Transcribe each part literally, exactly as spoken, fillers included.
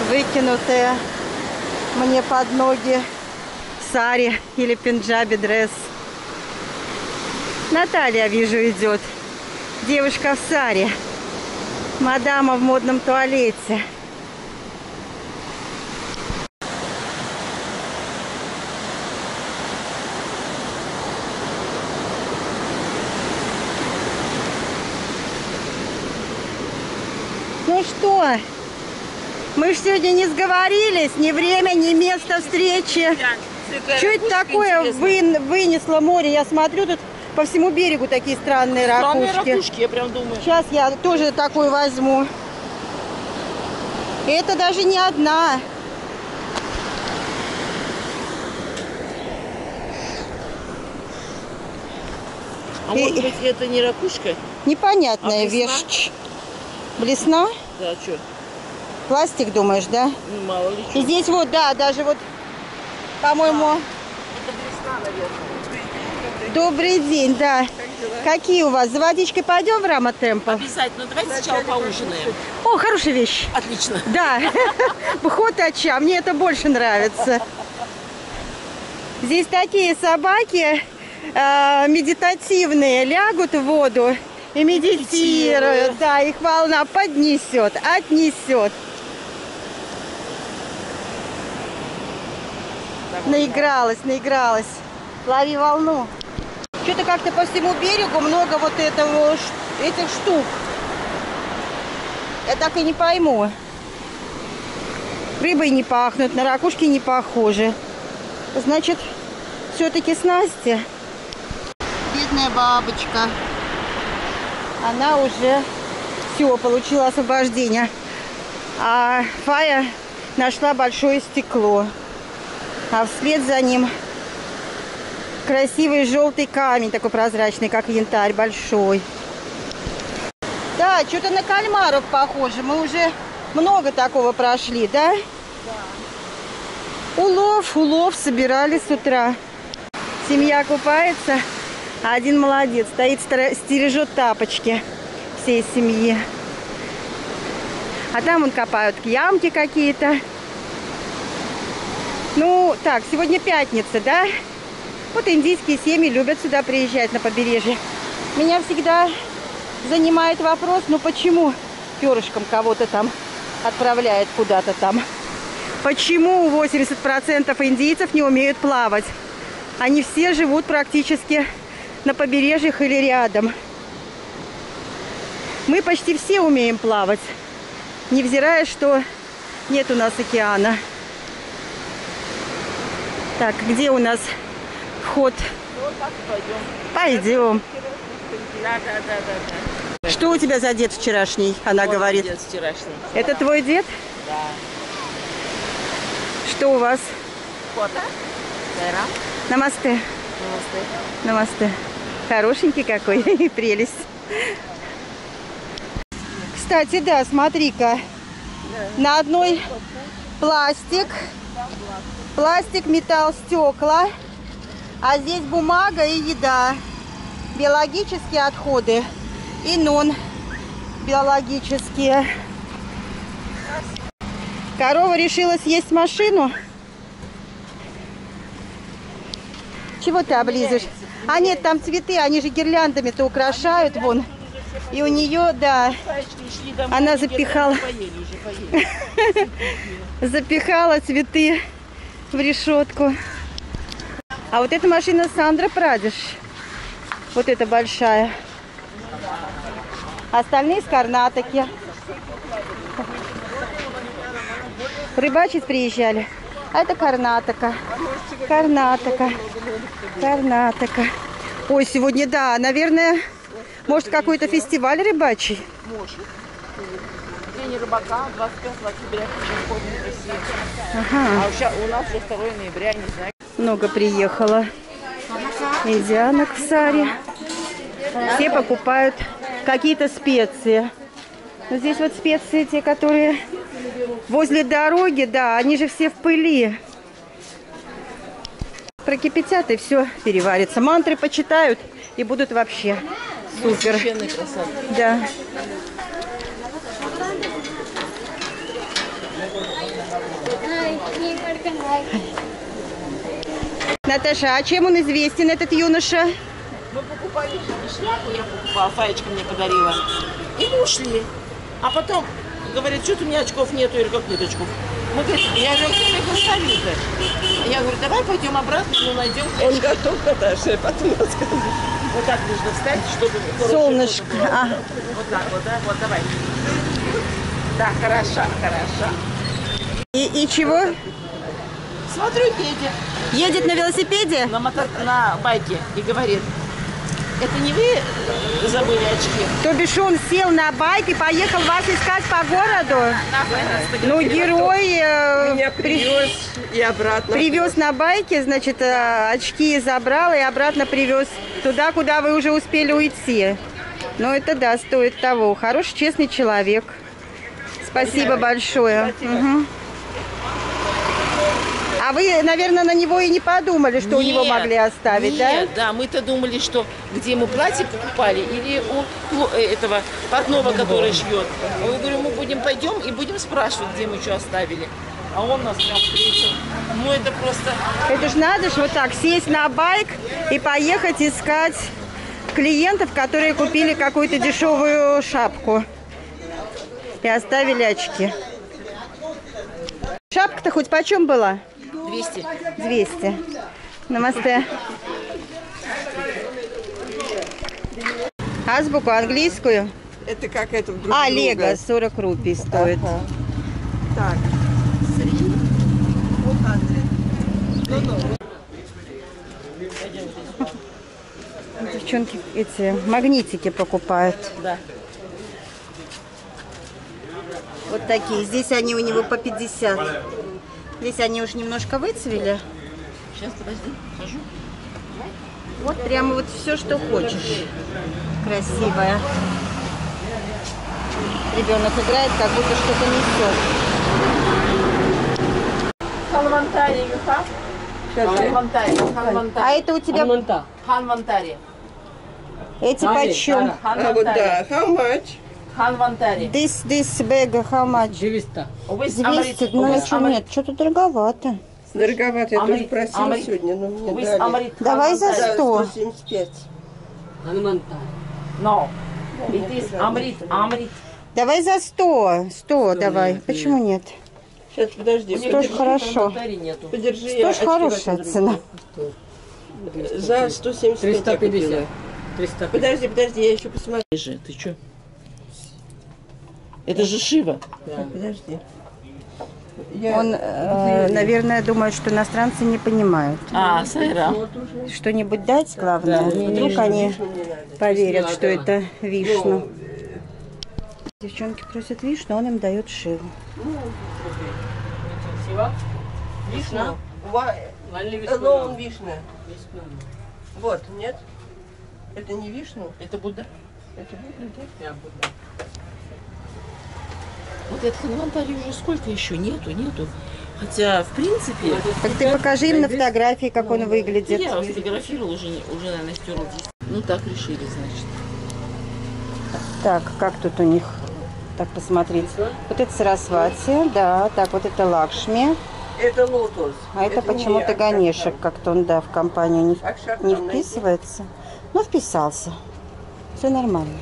выкинутая мне под ноги сари или пенджаби дресс. Наталья, вижу, идет. Девушка в саре. Мадама в модном туалете. Ну что, мы ж сегодня не сговорились, ни время, ни место встречи. Что это такое вы, вынесло море? Я смотрю, тут по всему берегу такие странные ракушки. Странные ракушки, я прям думаю. Сейчас я тоже такой возьму. И это даже не одна. А И... может быть, это не ракушка? Непонятная а вещь. Блесна? Да, что? Пластик, думаешь, да? Ну, мало ли что. И здесь вот, да, даже вот, по-моему... А, это блесна, наверное. Добрый день, да. Как Какие у вас? За водичкой пойдем в Рамотемпо? Обязательно. Давайте сначала поужинаем. О, хорошая вещь. Отлично. Да. Хотача. Мне это больше нравится. Здесь такие собаки э, медитативные. Лягут в воду и медитируют. медитируют. Да, их волна поднесет, отнесет. Наигралась, наигралась. Лови волну. Что-то как-то по всему берегу много вот этого, этих штук. Я так и не пойму. Рыбой не пахнут, на ракушки не похожи. Значит, все-таки снасти. Бедная бабочка. Она уже все, получила освобождение. А Фая нашла большое стекло. А вслед за ним красивый желтый камень, такой прозрачный, как янтарь, большой. Да, что-то на кальмаров похоже. Мы уже много такого прошли, да? Да. Улов, улов собирали с утра. Семья купается, а один молодец. Стоит, стережет тапочки всей семьи. А там вон копают ямки какие-то. Ну, так, сегодня пятница, да? Вот индийские семьи любят сюда приезжать, на побережье. Меня всегда занимает вопрос, ну почему перышком кого-то там отправляет куда-то там? Почему восемьдесят процентов индийцев не умеют плавать? Они все живут практически на побережьях или рядом. Мы почти все умеем плавать, невзирая, что нет у нас океана. Так, где у нас вход? Вот так пойдем. Пойдем. Да, да, да, да, да. Что у тебя за дед вчерашний? Она Вот говорит. Дед вчерашний. Это твой дед? Да. Что у вас? Фото? Сайрам? Намасте. Намасте. Намасте. Хорошенький какой. Прелесть. Кстати, да, смотри-ка. На одной пластик. Пластик, металл, стекла. А здесь бумага и еда. Биологические отходы и нон-биологические. Корова решила съесть машину. Чего ты облизываешь? А нет, там цветы, они же гирляндами-то украшают, вон. И у нее, да, она запихала, запихала цветы в решетку. А вот эта машина Сандра Прадеш. Вот эта большая. Остальные с Карнатаки. Рыбачить приезжали. А это Карнатака. Карнатака. Карнатака. Ой, сегодня, да, наверное, может, какой-то фестиваль рыбачий? Может. День рыбака, двадцать пятого октября, в России. Ага. А у нас уже второго ноября, не знаю. Много приехало индианок в саре. Все покупают какие-то специи. Но здесь вот специи, те, которые возле дороги, да, они же все в пыли. Прокипятят, и все переварится. Мантры почитают, и будут вообще супер. Да. Наташа, а чем он известен, этот юноша? Мы покупали шляпу, я покупала, Фаечка мне подарила. И мы ушли. А потом говорит, что-то у меня очков нету, или как нет очков. Мы говорим, я говорю, где их оставили-то? Я говорю, давай пойдем обратно, ну найдем. Он готов, Наташа, потом расскажешь. Вот так нужно встать, чтобы хорошее Солнышко. фото было. А. Вот так вот, да, вот давай. Да, хорошо, хорошо. И, и чего? Смотрю, едет Едет на велосипеде? на, мотор... на байке и говорит, это не вы забыли очки? То бишь он сел на байк и поехал вас искать по городу? Ну, герой э, Меня при- привез и обратно. привез на байке, значит, э, очки забрал и обратно привез туда, куда вы уже успели уйти. Ну, это да, стоит того. Хороший, честный человек. Спасибо большое. Мгм. А вы, наверное, на него и не подумали, что у него Нет, могли оставить, нет, да? да? Мы-то думали, что где мы платье покупали, или у пло- э, этого портного, который шьет. А мы говорим, мы будем пойдем и будем спрашивать, где мы что оставили. А он нас прям встретил. Ну это просто... Это ж надо ж вот так сесть на байк и поехать искать клиентов, которые купили какую-то дешевую шапку и оставили очки. Шапка-то хоть почем была? двести. двести. Намасте. Азбуку английскую. Это как это друг А, друга. Лего, сорок рупий стоит. Ага. Так. Three, four hundred. No, no. Девчонки эти магнитики покупают. Да. Вот такие. Здесь они у него по пятьдесят. Здесь они уже немножко выцвели. Сейчас, подожди, хожу. Вот прямо вот все, что хочешь. Красивая. Ребенок играет, как будто что-то несет. Ханвантари, you have? Ханвантари, Ханвантари. А это у тебя Ханвантари. эти почем? А вот да, how much? Ханвантари. This, this bag, how much? двести. двести, ну ничего нет, что-то дороговато. Дороговато, я тоже Амрит, просила Амрит. сегодня, но мне дали. Давай за Да, сто. сто семьдесят пять. Хануманта. No. It is Amrit, Amrit. Давай за сто. сто давай. Почему нет? Сейчас, подожди. Сто ж хорошо. Нету. Подержи, Сто я ж очки хорошая возьму цена. другие. За сто семьдесят пять триста я купила. пятьдесят. триста пятьдесят. Подожди, подожди, я еще посмотрю. Же, ты что? Это же Шива. Подожди. Я... Он, э, наверное, думает, что иностранцы не понимают. А, Сайра. Что-нибудь дать, главное. Вдруг они поверят, что это вишну. Девчонки просят вишню, он им дает шиву. Вишна? Ва- Alone вишня. Вот, нет? Это не вишну? Это Будда. Это будет, Я буду. Вот этот Ханвантари уже сколько еще? Нету, нету. Хотя, в принципе, Так ты покажи им на фотографии, как он выглядит. я сфотографировала, уже, не- уже, наверное, стерла здесь. Ну, так решили, значит. Так, как тут у них? Так, посмотреть. Вот это Сарасвати, да. Так, вот это Лакшми. Это лотос. А это, почему-то не Ганешек. Как-то он, да, в компанию не, Акшар не там найди. вписывается. Ну, вписался. Все нормально.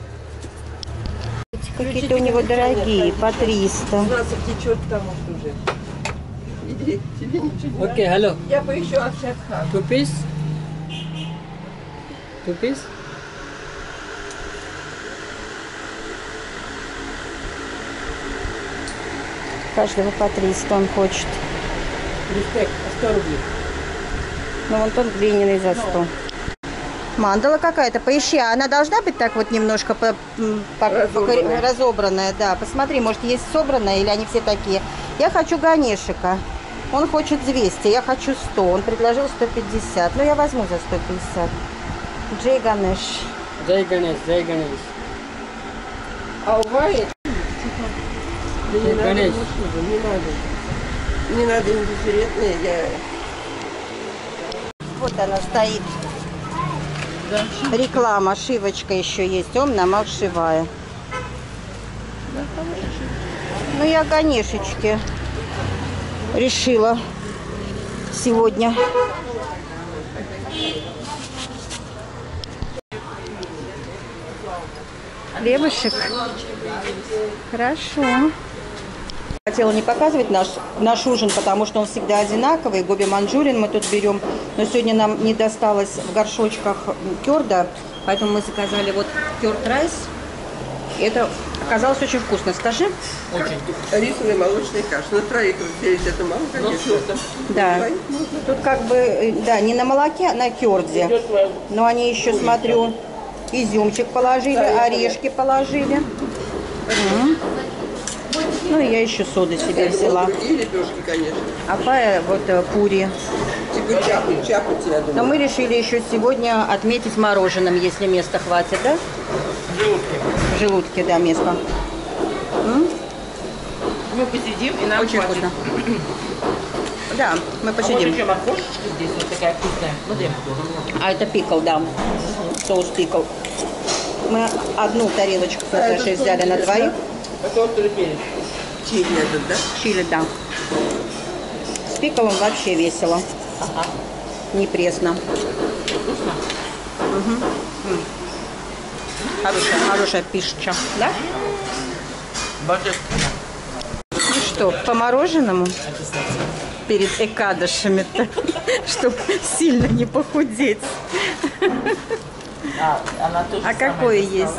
Эти какие-то у него дорогие, по триста. У нас течет потому что уже. Иди, тебе ничего не Окей, hello. Я поищу Акшатхан. Two piece. Two piece. Каждого по триста он хочет. Респект. сто рублей. Ну, вон тот глиняный за сто. Мандала какая-то, поищи. А она должна быть так вот немножко по, м, по- Разобранная. по- разобранная, да. Посмотри, может, есть собранная или они все такие. Я хочу Ганешика. Он хочет двести, я хочу сто. Он предложил сто пятьдесят. Ну, я возьму за сто пятьдесят. Джей Ганеш. Jai Ganesh, Jai Ganesh. А у Ваи? Да не Jai надо, Ganesh. мужчина, не надо. Не надо индифферентные, я... Вот она стоит. Реклама, шивочка еще есть. Ом намах шивая. Ну, я Ганешечки. решила сегодня. Хлебушек. Хорошо. Хотела не показывать наш, наш ужин, потому что он всегда одинаковый. Гоби манчжурин мы тут берем. Но сегодня нам не досталось в горшочках кёрда, поэтому мы заказали вот кёрд райс. Это оказалось очень вкусно. Скажи. Очень. Рисовая молочная каша. На троих разделить это мало, конечно. Да. Тут как бы, да, не на молоке, а на кёрде. Но они еще, смотрю, изюмчик положили, орешки положили. Угу. Ну и я еще соды себе взяла. И лепешки, конечно. А Пая вот пури. Типа чапнуть, чапнуть, я думаю. Но мы решили еще сегодня отметить мороженым, если места хватит, да? В желудке. В желудке, да, место. М? Мы посидим, и нам Очень хватит. вкусно. Да, мы А вот посидим. еще морковочка здесь вот такая вкусная. Смотри. А это пикл, да. Соус пикл. Мы одну тарелочку с Наташей взяли на двоих. Это острый перец. Чили этот, да? Чили, да. С пиклом вообще весело. Ага. Не пресно. Вкусно? Хорошая, хорошая пища, да? Божественно. Ну что, по мороженому? Перед экадышами-то, чтобы сильно не похудеть. А, она тоже А самое какое достала. есть?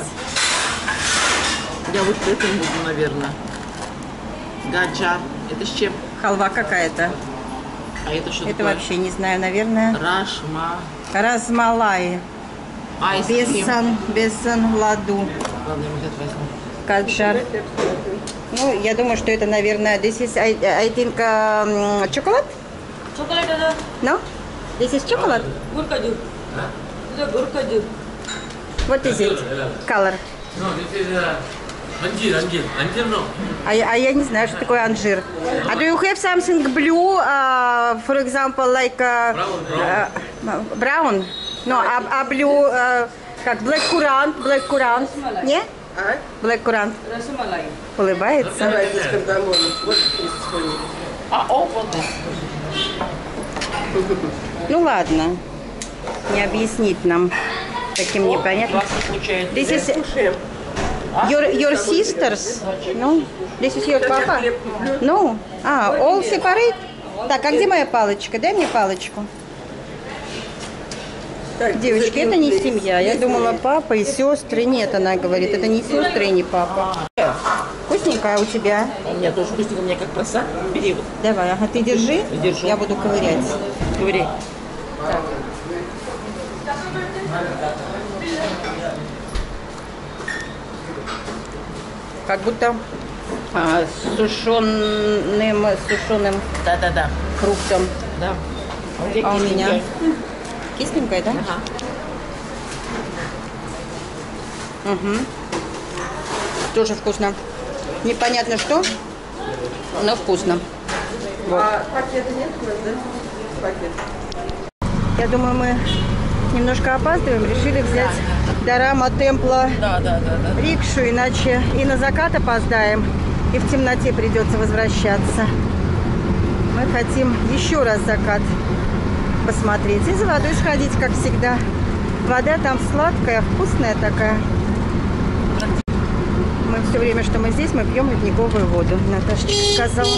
Я вот этим буду, наверное. Гаджар. Это с чем? Халва какая-то. А это что Это такое? вообще не знаю, наверное. Рашма. Размалай. Айскрим. Бесан, бесан, ладу. Ладно, я вот это возьму. Каджар. Ну, я думаю, что это, наверное, this is, I, I think, um, chocolate? Chocolate ada No? This is chocolate? gur kaju. Itu gur kaju. What is it? Color. No, this is uh, Anjir, Anjir. Anjir, no. А, я- а я не знаю, что такое анжир. А do you have something blue, uh, for example, like uh, uh, brown? No, а, а blue, uh, как black currant, black currant? Не? А? Black currant. Rasmalai. Улыбается. Давайте с кардамоном. Вот есть что-нибудь. А, о, вот это. Ну ладно. Не объяснить нам таким непонятным. Вас не случается. This is Кушаем. your, your sisters? No? This is your papa? No? А, all separate? Так, а где моя палочка? Дай мне палочку. Так, Девочки, это не есть- семья. Я есть думала, время. папа и сестры. Нет, она говорит, это не сестры и не папа. Вкусненькая у тебя. У меня тоже вкусненько, у меня как проса. Бери вот. Давай, ага, ты держи. Держу. Я буду ковырять. Говори. Как будто а, с сушеным, сушеным Да-да-да. фруктом. Да. А у тебя А у меня? кисленькая. Кисленькая, да? Ага. Угу. Тоже вкусно. Непонятно что, но вкусно. А пакета нет у нас, да? Пакет. Я думаю, мы немножко опаздываем. Решили взять до Рама Темпла Да, да, да, да. рикшу, иначе и на закат опоздаем, и в темноте придется возвращаться. Мы хотим еще раз закат посмотреть и за водой сходить, как всегда. Вода там сладкая, вкусная такая. Мы все время, что мы здесь, мы пьем ледниковую воду. Наташечка сказала.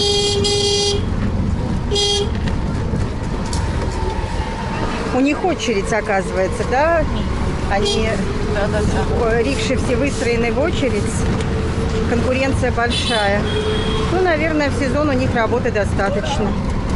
У них очередь, оказывается, да? Они, э, рикши все выстроены в очередь. Конкуренция большая. Ну, наверное, в сезон у них работы достаточно.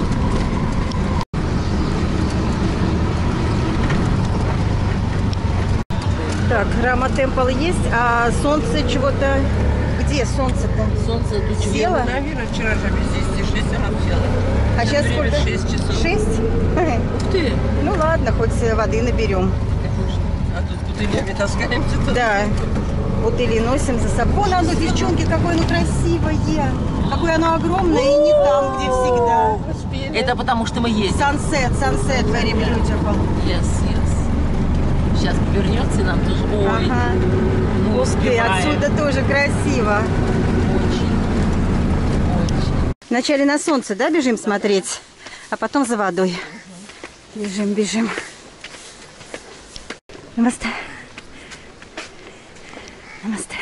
Так, Рама Темпл есть, а солнце чего-то... Где солнце-то? Солнце тут Село? Наверное, вчера же без десяти шесть она села. А сейчас Время сколько? шесть часов. Шесть? Ух ты. Ну ладно, хоть воды наберем. А тут бутылями таскаемся. тут. Да, бутыли носим за собой. Вон оно, девчонки, какое оно красивое. Какое оно огромное и не там, где всегда. Это потому что мы ездим. Sunset, sunset, very beautiful. Yes, yes. Сейчас повернется и нам тоже. Ой, Ага. ну И успеваем. отсюда тоже красиво. Очень. Очень. Вначале на солнце, да, бежим смотреть, а потом за водой. Бежим, бежим. Намасте. Намасте.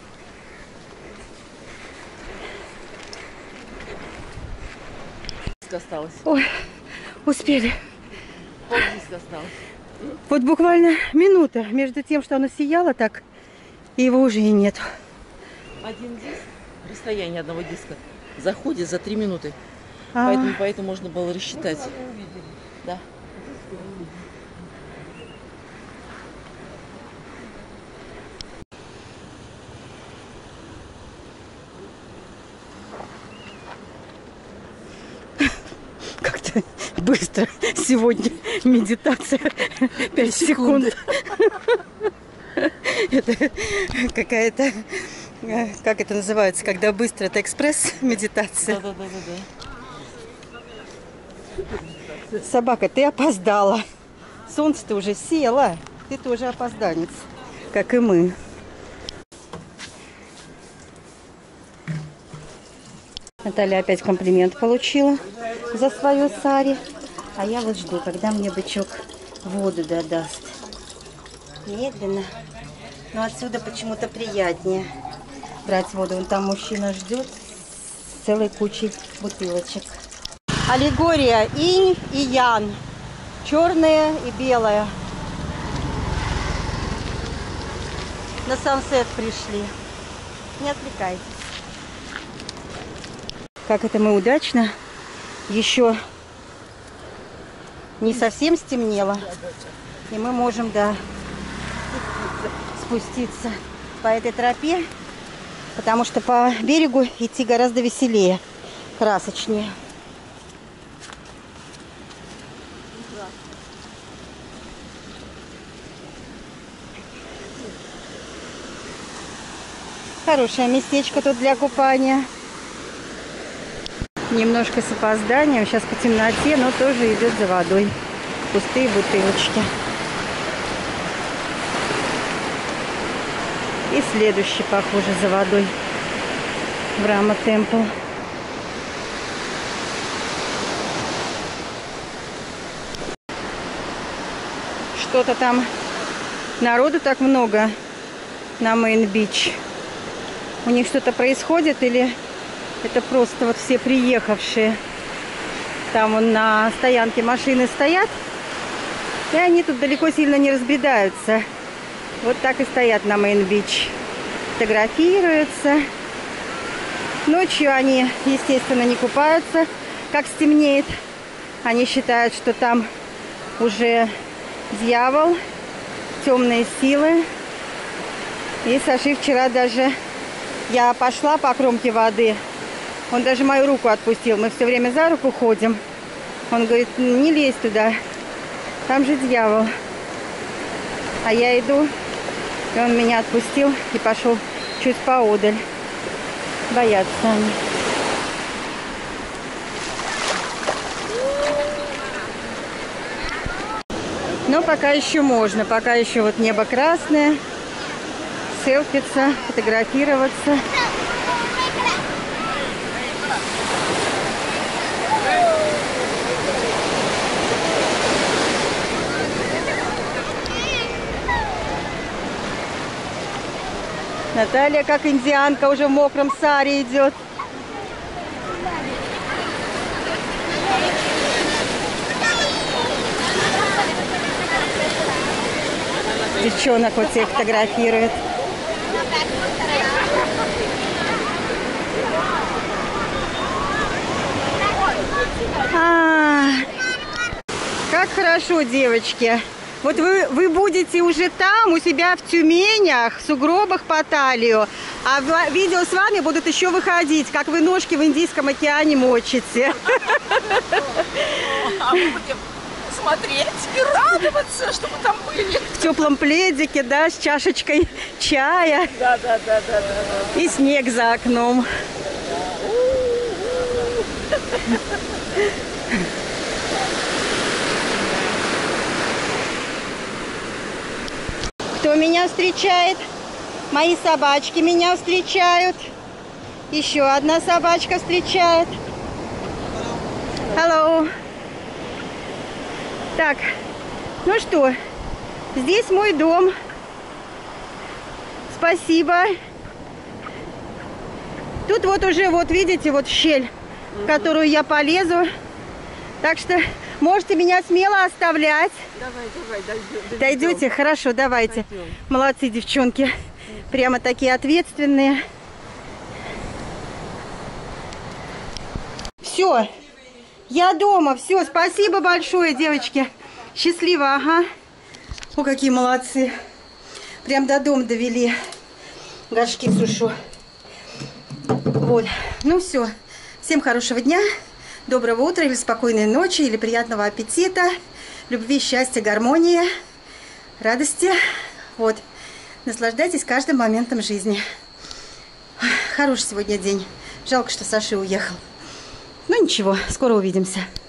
Осталось. Ой, успели. Полдиска осталось. Вот буквально минута между тем, что оно сияло так, и его уже и нет. Один диск, расстояние одного диска, заходит за три минуты. А. Поэтому, поэтому можно было рассчитать. Да. Как-то быстро сегодня медитация. Пять секунд. Это какая-то, как это называется, когда быстро, это экспресс-медитация. Да, да, да, да, да. Собака, ты опоздала. Солнце-то уже село. Ты тоже опозданец, как и мы. Наталья опять комплимент получила за свою сари. А я вот жду, когда мне бычок воду додаст. Медленно. Но отсюда почему-то приятнее брать воду. Вон там мужчина ждет с целой кучей бутылочек. Аллегория инь и ян. Черное и белое. На сансет пришли. Не отвлекайтесь. Как это мы удачно. Еще не совсем стемнело. И мы можем, да, спуститься по этой тропе. Потому что по берегу идти гораздо веселее, красочнее. Хорошее местечко тут для купания. Немножко с опозданием. Сейчас по темноте, но тоже идет за водой. Пустые бутылочки. И следующий, похоже, за водой. Брама Темпл. Что-то там народу так много на Мейн-Бич. У них что-то происходит или это просто вот все приехавшие? Там вон на стоянке машины стоят, и они тут далеко сильно не разбредаются. Вот так и стоят на Мейн-Бич. Фотографируются. Ночью они, естественно, не купаются, как стемнеет. Они считают, что там уже дьявол, темные силы. И Саши вчера даже... Я пошла по кромке воды. Он даже мою руку отпустил. Мы все время за руку ходим. Он говорит, не лезь туда. Там же дьявол. А я иду. И он меня отпустил и пошел чуть поодаль. Боятся они. Но пока еще можно. Пока еще вот небо красное. Селфиться, фотографироваться. Наталья, как индианка, уже в мокром саре идет. Девчонок вот всех фотографирует. А, как хорошо, девочки. Вот вы, вы будете уже там, у себя в Тюменях, в сугробах по талию. А в, видео с вами будут еще выходить, как вы ножки в Индийском океане мочите. А мы будем смотреть и радоваться, что мы там были. В теплом пледике, да, с чашечкой чая. Да, да, да, да, да. И снег за окном. Кто меня встречает? Мои собачки меня встречают. Еще одна собачка встречает. Hello. Так, ну что, здесь мой дом. Спасибо. Тут вот уже, вот видите, вот щель, в которую я полезу. Так что можете меня смело оставлять. Давай, давай, дойдем. Дойдете? Хорошо, давайте. Молодцы, девчонки. Прямо такие ответственные. Все. Я дома. Все. Спасибо большое, девочки. Счастливо, ага. О, какие молодцы. Прям до дома довели. Горшки сушу. Вот. Ну все. Всем хорошего дня. Доброго утра или спокойной ночи, или приятного аппетита. Любви, счастья, гармонии, радости. Вот. Наслаждайтесь каждым моментом жизни. Хороший сегодня день. Жалко, что Саша уехал. Ну ничего, скоро увидимся.